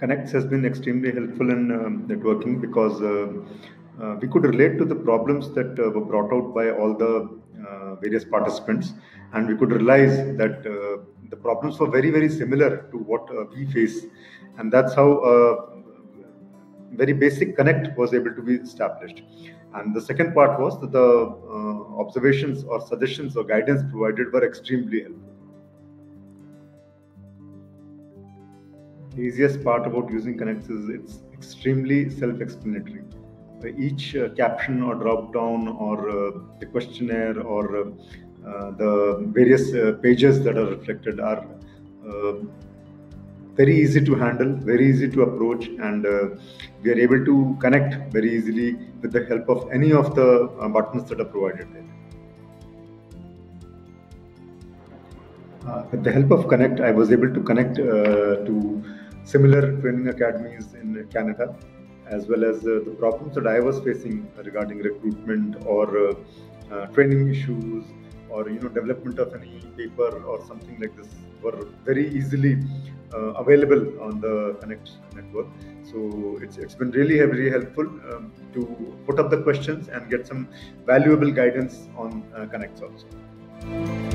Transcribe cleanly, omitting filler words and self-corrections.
Connects has been extremely helpful in networking because we could relate to the problems that were brought out by all the various participants, and we could realize that the problems were very, very similar to what we face, and that's how very basic connect was able to be established. And the second part was that the observations or suggestions or guidance provided were extremely helpful. The easiest part about using Connects is it's extremely self-explanatory. Each caption or drop-down or the questionnaire or the various pages that are reflected are very easy to handle, very easy to approach, and we are able to connect very easily with the help of any of the buttons that are provided there. With the help of Connect, I was able to connect to similar training academies in Canada, as well as the problems that I was facing regarding recruitment or training issues or development of any paper or something like this were very easily available on the Connect network. So it's been really very helpful to put up the questions and get some valuable guidance on Connects also.